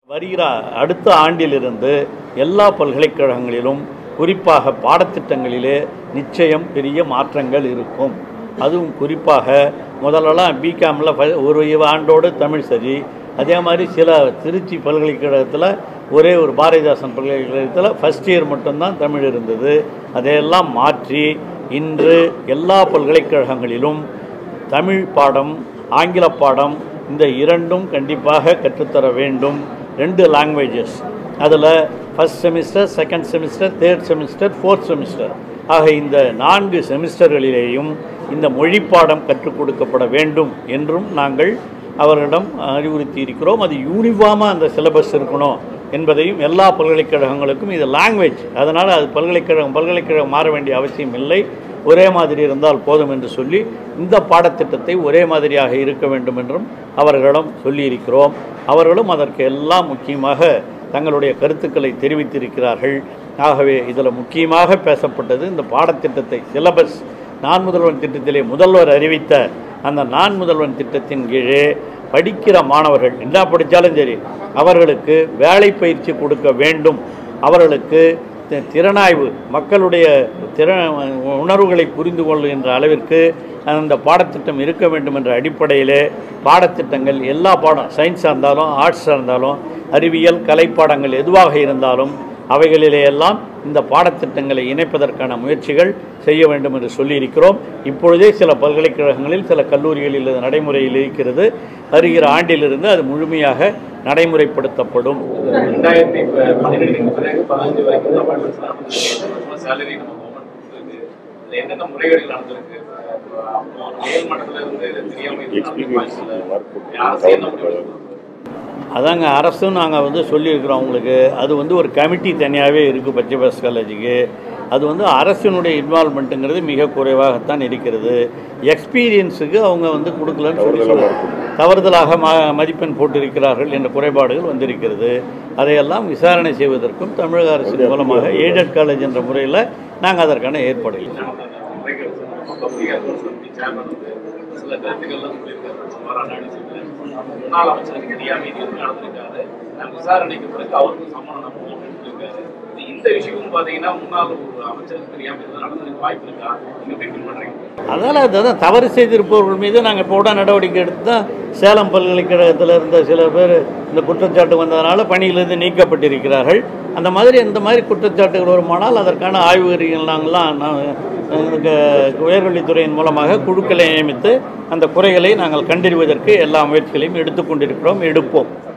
வருகிற அடுத்த ஆண்டிலிருந்து எல்லா பல்கலைக்கழகங்களிலும் குறிப்பாக பாடத்திட்டங்களிலே நிச்சயம் பெரிய மாற்றங்கள் இருக்கும். அதுவும் குறிப்பாக முதல்லலாம் பிகாமில் ஒரு ஆண்டோடு தமிழ் சரி, அதே மாதிரி சில திருச்சி பல்கலைக்கழகத்தில் ஒரே ஒரு பாரதிதாசன் பல்கலைக்கழகத்தில் ஃபஸ்ட் இயர் மட்டும்தான் தமிழ் இருந்தது. அதையெல்லாம் மாற்றி இன்று எல்லா பல்கலைக்கழகங்களிலும் தமிழ் பாடம், ஆங்கில பாடம் இந்த இரண்டும் கண்டிப்பாக கற்றுத்தர வேண்டும். 2 லாங்குவேஜஸ், அதில் first semester, second semester, third semester, fourth semester ஆக இந்த 4 செமிஸ்டர்களிலேயும் இந்த மொழி பாடம் கற்றுக் கொடுக்கப்பட வேண்டும் என்றும் நாங்கள் அவர்களிடம் அறிவுறுத்தி இருக்கிறோம். அது யூனிஃபார்மாக அந்த சிலபஸ் இருக்கணும் என்பதையும் எல்லா பல்கலைக்கழகங்களுக்கும் இது லாங்குவேஜ், அதனால் அது பல்கலைக்கழகம் மாற வேண்டிய அவசியம் இல்லை, ஒரே மாதிரி இருந்தால் போதும் என்று சொல்லி இந்த பாடத்திட்டத்தை ஒரே மாதிரியாக இருக்க வேண்டும் என்றும் அவர்களிடம் சொல்லியிருக்கிறோம். அவர்களும் அதற்கு எல்லாம் முக்கியமாக தங்களுடைய கருத்துக்களை தெரிவித்திருக்கிறார்கள். ஆகவே இதில் முக்கியமாக பேசப்பட்டது இந்த பாடத்திட்டத்தை சிலபஸ் நான் முதல்வன் திட்டத்திலே முதல்வர் அறிவித்த அந்த நான் முதல்வன் திட்டத்தின் கீழே படிக்கிற மாணவர்கள் என்ன படித்தாலும் சரி அவர்களுக்கு வேலை பயிற்சி கொடுக்க வேண்டும். அவர்களுக்கு திறனாய்வு, மக்களுடைய உணர்வுகளை புரிந்து கொள்கின்ற அளவிற்கு அந்த பாடத்திட்டம் இருக்க வேண்டும் என்ற அடிப்படையிலே பாடத்திட்டங்கள் எல்லா பாடம், சயின்ஸாக இருந்தாலும் ஆர்ட்ஸாக இருந்தாலும் அறிவியல் கலைப்பாடங்கள் எதுவாக இருந்தாலும் அவைகளிலே எல்லாம் இந்த பாடத்திட்டங்களை இணைப்பதற்கான முயற்சிகள் செய்ய வேண்டும் என்று சொல்லியிருக்கிறோம். இப்பொழுதே சில பல்கலைக்கழகங்களில் சில கல்லூரிகளில் நடைமுறையில் இருக்கிறது. வருகிற ஆண்டிலிருந்து அது முழுமையாக நடைமுறைப்படுத்தப்படும். அதாங்க அரசும் நாங்கள் சொல்லியிருக்கிறோம் உங்களுக்கு. அது ஒரு கமிட்டி தனியாகவே இருக்குது பச்சைபாஸ் காலேஜுக்கு. அது அரசினுடைய இன்வால்மெண்ட்டுங்கிறது மிக குறைவாகத்தான் இருக்கிறது. எக்ஸ்பீரியன்ஸுக்கு அவங்க கொடுக்கலன்னு சொல்லி தவறுதலாக மதிப்பெண் போட்டிருக்கிறார்கள் என்ற குறைபாடுகள் வந்திருக்கிறது. அதையெல்லாம் விசாரணை செய்வதற்கும் தமிழக அரசின் மூலமாக எய்டட் காலேஜ் என்ற முறையில் நாங்கள் அதற்கான ஏற்பாடுகள் முன்னாள் அமைச்சருக்கு தெரியாமல் நடந்திருக்காரு. விசாரணைக்கு பிறகு அவருக்கும் சம்மணம் போட்டிருக்காரு. இந்த விஷயமும் பார்த்தீங்கன்னா முன்னாள் ஒரு அமைச்சருக்கு தெரியாமல் நடந்திருக்க வாய்ப்பு இருக்கா? நீங்க எப்படி பண்றீங்க? அதனால் அதுதான் தவறு செய்திருப்பவர்கள் மீது நாங்கள் இப்போ உடனே நடவடிக்கை எடுத்து தான் சேலம் பல்கலைக்கழகத்தில் இருந்த சில பேர் இந்த குற்றச்சாட்டு வந்ததனால பணியிலிருந்து நீக்கப்பட்டிருக்கிறார்கள். அந்த மாதிரி குற்றச்சாட்டுகள் வருமானால் அதற்கான ஆய்வுகள் நாங்கள்லாம் உயர்கல்வித்துறையின் மூலமாக குழுக்களை நியமித்து அந்த குறைகளை நாங்கள் கண்டறிவதற்கு எல்லா முயற்சிகளையும் எடுத்துக்கொண்டிருக்கிறோம், எடுப்போம்.